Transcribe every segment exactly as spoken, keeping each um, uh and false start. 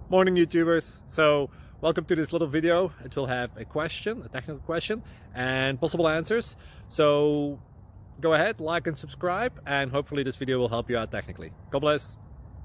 Morning YouTubers. So welcome to this little video. It will have a question, a technical question, and possible answers. So go ahead, like and subscribe, and hopefully this video will help you out technically. God bless.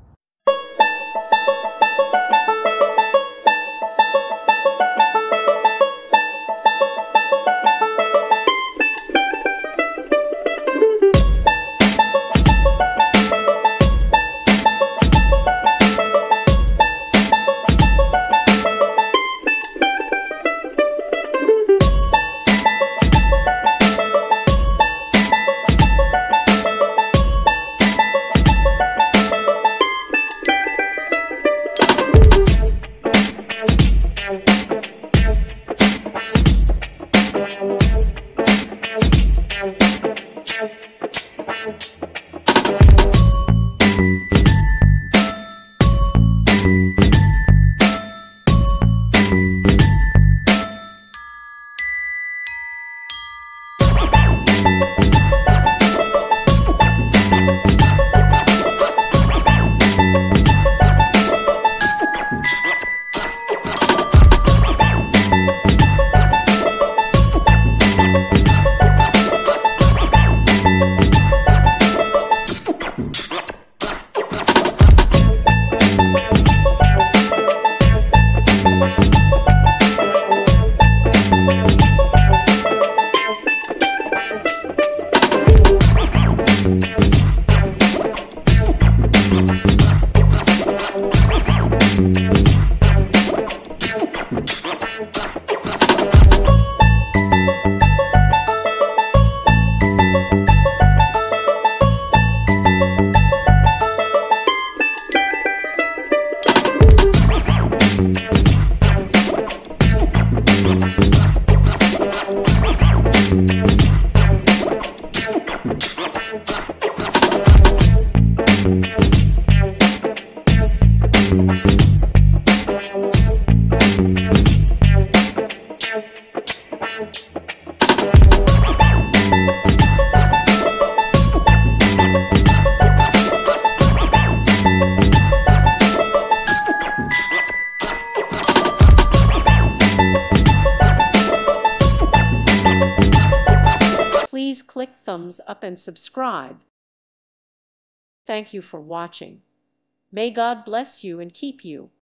Please click thumbs up and subscribe. Thank you for watching. May God bless you and keep you.